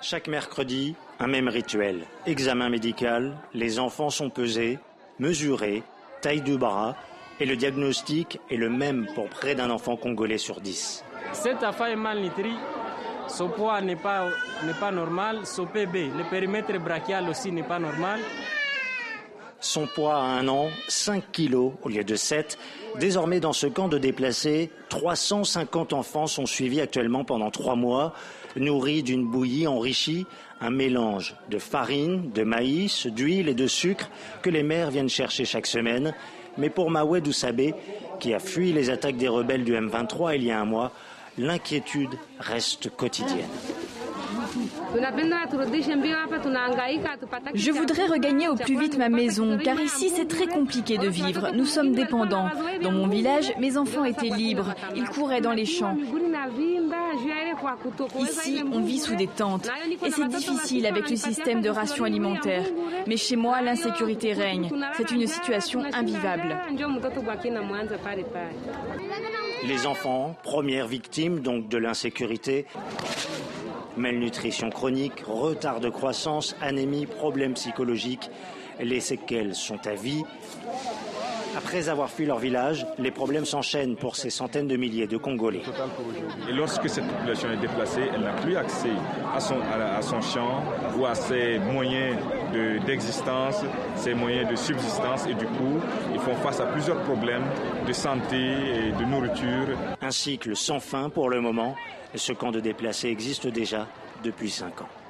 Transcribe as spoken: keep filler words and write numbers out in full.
Chaque mercredi, un même rituel. Examen médical, les enfants sont pesés, mesurés, taille du bras, et le diagnostic est le même pour près d'un enfant congolais sur dix. Cet enfant est malnutri, son poids n'est pas, n'est pas normal, son P B, le périmètre brachial aussi n'est pas normal. Son poids à un an, cinq kilos au lieu de sept. Désormais, dans ce camp de déplacés, trois cent cinquante enfants sont suivis actuellement pendant trois mois, nourris d'une bouillie enrichie, un mélange de farine, de maïs, d'huile et de sucre que les mères viennent chercher chaque semaine. Mais pour Mawed Oussabé, qui a fui les attaques des rebelles du M vingt-trois il y a un mois, l'inquiétude reste quotidienne. Je voudrais regagner au plus vite ma maison, car ici c'est très compliqué de vivre. Nous sommes dépendants. Dans mon village, mes enfants étaient libres. Ils couraient dans les champs. Ici, on vit sous des tentes. Et c'est difficile avec le système de ration alimentaire. Mais chez moi, l'insécurité règne. C'est une situation invivable. Les enfants, premières victimes donc de l'insécurité. Malnutrition chronique, retard de croissance, anémie, problèmes psychologiques. Les séquelles sont à vie. Après avoir fui leur village, les problèmes s'enchaînent pour ces centaines de milliers de Congolais. Et lorsque cette population est déplacée, elle n'a plus accès à son, à, à son champ ou à ses moyens de, d'existence, ses moyens de subsistance. Et du coup, ils font face à plusieurs problèmes de santé et de nourriture. Un cycle sans fin pour le moment. Ce camp de déplacés existe déjà depuis cinq ans.